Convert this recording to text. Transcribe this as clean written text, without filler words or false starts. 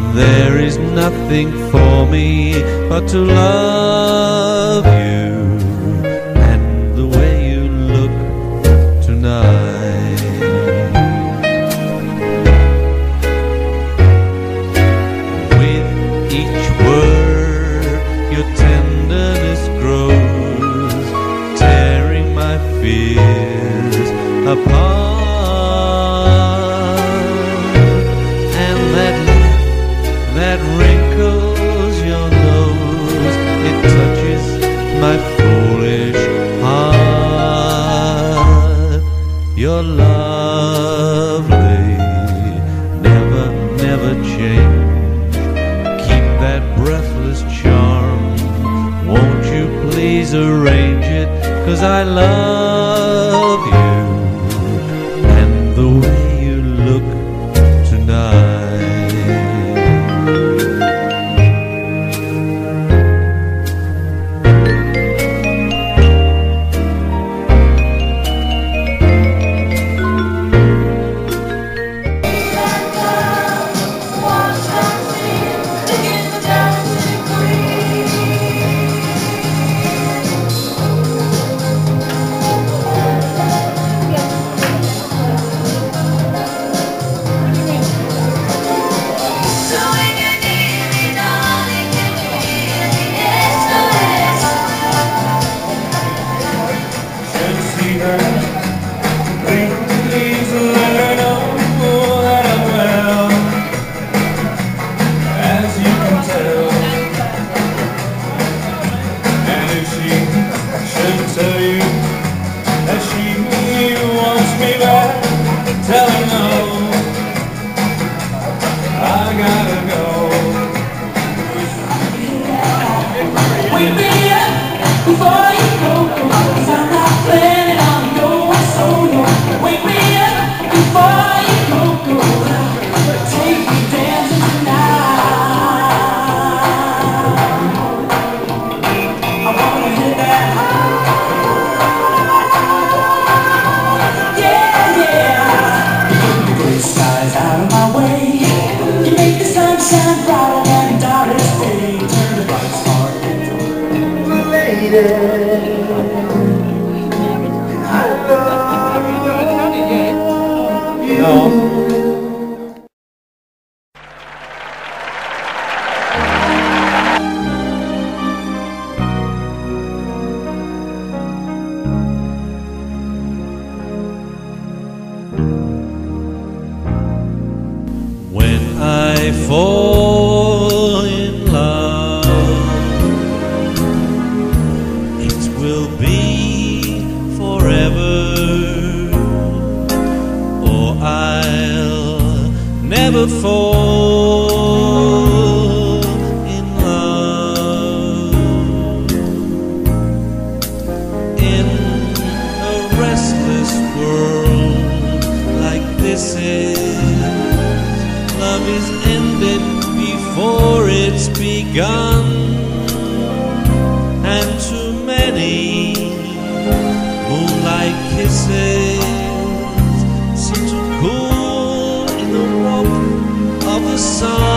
There is nothing for me but to love you and the way you look tonight. With each word your tenderness grows, tearing my fears apart. That wrinkles your nose, it touches my foolish heart. You're lovely, never, never change. Keep that breathless charm, won't you please arrange it? 'Cause I love you and the way you look tonight. When I fall in love, it will be forever, or I'll never fall in love. In a restless world like this love is ended before it's begun, and too many moonlight kisses seem to cool in the warmth of the sun.